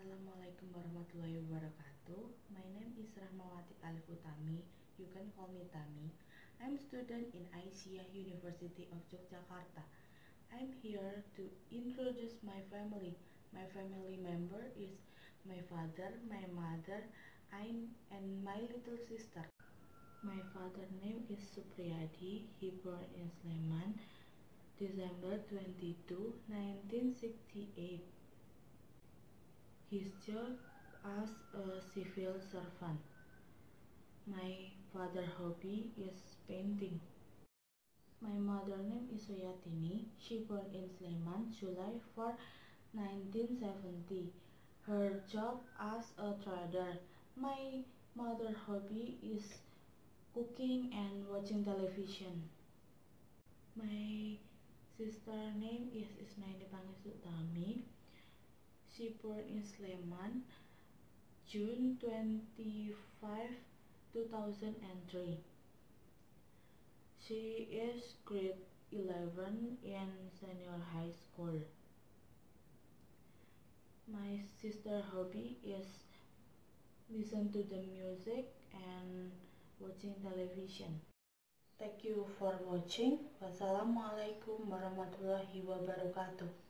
Assalamualaikum warahmatullahi wabarakatuh. My name is Rahmawati Alif Utami. You can call me Tami. I'm student in Aisyah University of Yogyakarta. I'm here to introduce my family. My family member is my father, my mother, and my little sister. My father name is Supriyadi. He born in Sleman, December 22, 1968. His job as a civil servant. My father's hobby is painting. My mother name is Soyatini. She born in Sleman, July 4, 1970. Her job as a trader. My mother's hobby is cooking and watching television. My sister name is Isnaini Pangestu Utami. She born in Sleman, June 25, 2003. She is grade 11 in senior high school. My sister's hobby is listen to the music and watching television. Thank you for watching. Wassalamualaikum warahmatullahi wabarakatuh.